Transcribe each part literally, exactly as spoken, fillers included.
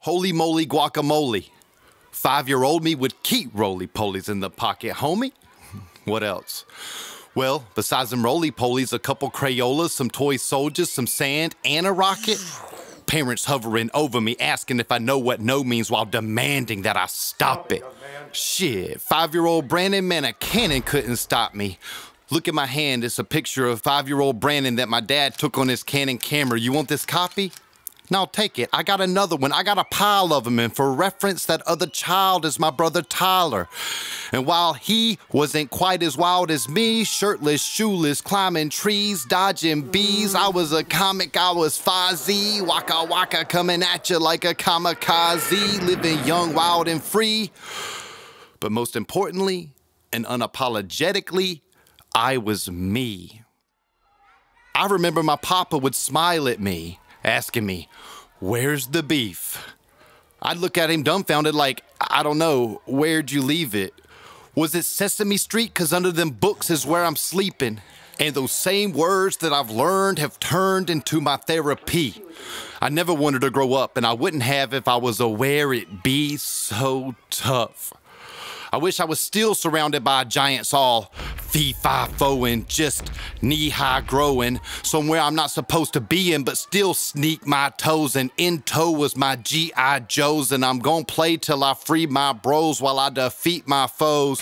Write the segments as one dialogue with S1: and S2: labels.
S1: Holy moly guacamole. Five-year-old me would keep roly-polies in the pocket, homie. What else? Well, besides them roly-polies, a couple Crayolas, some toy soldiers, some sand, and a rocket. Parents hovering over me, asking if I know what no means while demanding that I stop it. Shit, five-year-old Brandon, man, a cannon couldn't stop me. Look at my hand, it's a picture of five-year-old Brandon that my dad took on his Canon camera. You want this copy? No, take it. I got another one. I got a pile of them, and for reference, that other child is my brother Tyler. And while he wasn't quite as wild as me, shirtless, shoeless, climbing trees, dodging bees, I was a comic, I was Fozzie, waka waka coming at you like a kamikaze, living young, wild, and free. But most importantly, and unapologetically, I was me. I remember my papa would smile at me, asking me, "Where's the beef?" I'd look at him dumbfounded like, I don't know, where'd you leave it? Was it Sesame Street? 'Cause under them books is where I'm sleeping. And those same words that I've learned have turned into my therapy. I never wanted to grow up, and I wouldn't have if I was aware it'd be so tough. I wish I was still surrounded by giants all fee-fi-foing, just knee-high growing, somewhere I'm not supposed to be in, but still sneak my toes, and in tow was my G I Joes, and I'm gonna play till I free my bros while I defeat my foes.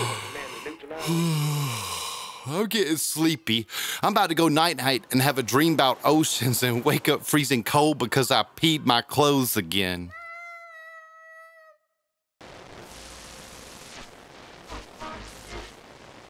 S1: I'm getting sleepy. I'm about to go night-night and have a dream about oceans and wake up freezing cold because I peed my clothes again.